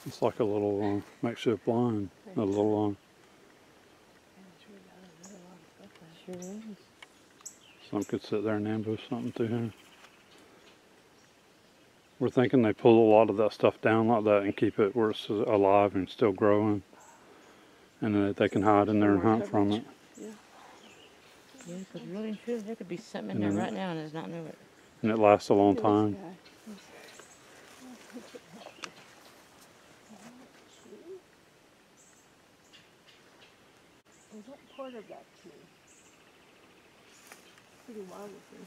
It's like a little makeshift blind. A little. Sure is. Some could sit there and ambush something through here. We're thinking they pull a lot of that stuff down like that and keep it where it's alive and still growing, and then they can hide in there and hunt from it. Yeah, because really and truly, there could be something in there right now and does not know it. And it lasts a long time. Is that quarterback tree? Pretty wild looking.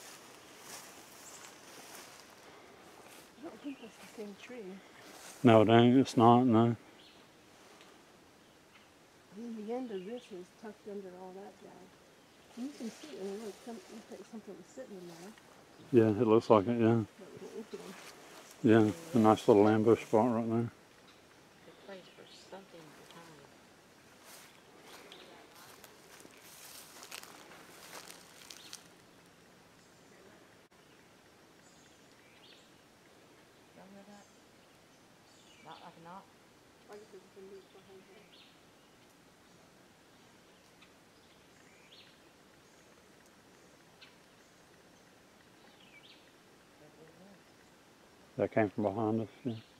I don't think that's the same tree. No, it ain't. It's not. No. And the end of this is tucked under all that jazz. And you can see it. It looks like something was sitting in there. Yeah, it looks like it. Yeah. Yeah, a nice little ambush spot right there. The place for something to hide. Remember that? Not like a knot? That came from behind us. Yeah.